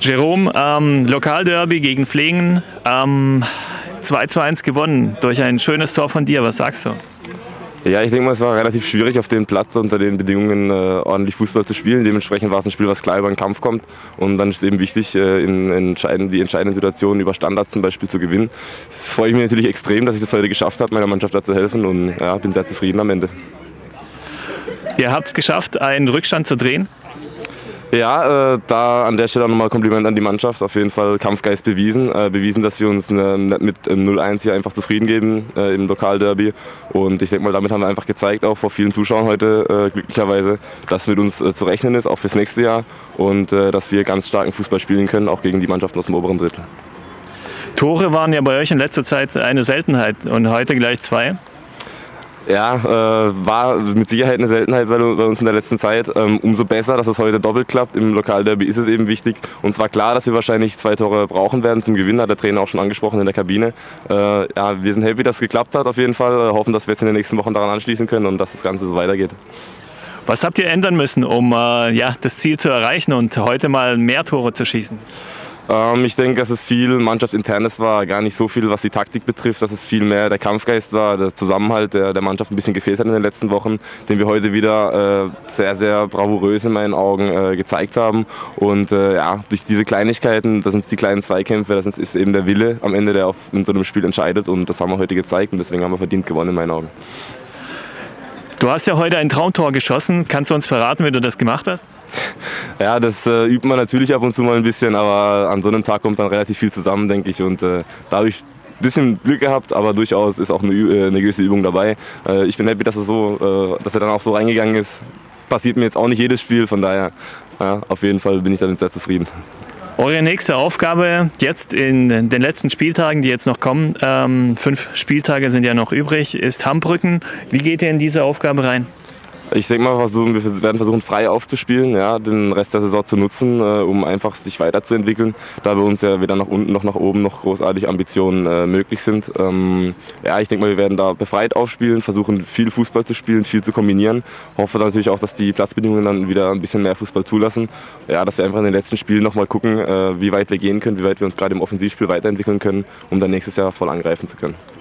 Jerome, Lokalderby gegen Pflegen, 2:1 gewonnen durch ein schönes Tor von dir. Was sagst du? Ja, ich denke mal, es war relativ schwierig, auf dem Platz unter den Bedingungen ordentlich Fußball zu spielen. Dementsprechend war es ein Spiel, was klar über den Kampf kommt. Und dann ist es eben wichtig, die entscheidenden Situationen über Standards zum Beispiel zu gewinnen. Freue ich mich natürlich extrem, dass ich das heute geschafft habe, meiner Mannschaft da zu helfen. Und ja, bin sehr zufrieden am Ende. Ihr habt es geschafft, einen Rückstand zu drehen? Ja, da an der Stelle nochmal Kompliment an die Mannschaft. Auf jeden Fall Kampfgeist bewiesen. Bewiesen, dass wir uns mit 0:1 hier einfach zufrieden geben im Lokalderby. Und ich denke mal, damit haben wir einfach gezeigt, auch vor vielen Zuschauern heute glücklicherweise, dass mit uns zu rechnen ist, auch fürs nächste Jahr. Und dass wir ganz starken Fußball spielen können, auch gegen die Mannschaften aus dem oberen Drittel. Tore waren ja bei euch in letzter Zeit eine Seltenheit und heute gleich 2. Ja, war mit Sicherheit eine Seltenheit bei uns in der letzten Zeit. Umso besser, dass es heute doppelt klappt. Im Lokalderby ist es eben wichtig. Und zwar klar, dass wir wahrscheinlich 2 Tore brauchen werden zum Gewinn, hat der Trainer auch schon angesprochen in der Kabine. Ja, wir sind happy, dass es geklappt hat auf jeden Fall. Hoffen, dass wir jetzt in den nächsten Wochen daran anschließen können und dass das Ganze so weitergeht. Was habt ihr ändern müssen, um das Ziel zu erreichen und heute mal mehr Tore zu schießen? Ich denke, dass es viel Mannschaftsinternes war, gar nicht so viel, was die Taktik betrifft, dass es viel mehr der Kampfgeist war, der Zusammenhalt, der Mannschaft ein bisschen gefehlt hat in den letzten Wochen, den wir heute wieder sehr, sehr bravourös in meinen Augen gezeigt haben. Und ja, durch diese Kleinigkeiten, das sind die kleinen Zweikämpfe, das ist eben der Wille am Ende, der in so einem Spiel entscheidet, und das haben wir heute gezeigt und deswegen haben wir verdient gewonnen in meinen Augen. Du hast ja heute ein Traumtor geschossen. Kannst du uns verraten, wie du das gemacht hast? Ja, das übt man natürlich ab und zu mal ein bisschen, aber an so einem Tag kommt dann relativ viel zusammen, denke ich. Und da habe ich ein bisschen Glück gehabt, aber durchaus ist auch eine gewisse Übung dabei. Ich bin happy, dass er dann auch so reingegangen ist. Passiert mir jetzt auch nicht jedes Spiel, von daher ja, auf jeden Fall bin ich damit sehr zufrieden. Eure nächste Aufgabe jetzt in den letzten Spieltagen, die jetzt noch kommen, 5 Spieltage sind ja noch übrig, ist Hambrücken. Wie geht ihr in diese Aufgabe rein? Ich denke mal, wir werden versuchen, frei aufzuspielen, ja, den Rest der Saison zu nutzen, um einfach sich weiterzuentwickeln, da bei uns ja weder nach unten noch nach oben noch großartig Ambitionen möglich sind. Ja, ich denke mal, wir werden da befreit aufspielen, versuchen viel Fußball zu spielen, viel zu kombinieren. Hoffe dann natürlich auch, dass die Platzbedingungen dann wieder ein bisschen mehr Fußball zulassen. Ja, dass wir einfach in den letzten Spielen nochmal gucken, wie weit wir gehen können, wie weit wir uns gerade im Offensivspiel weiterentwickeln können, um dann nächstes Jahr voll angreifen zu können.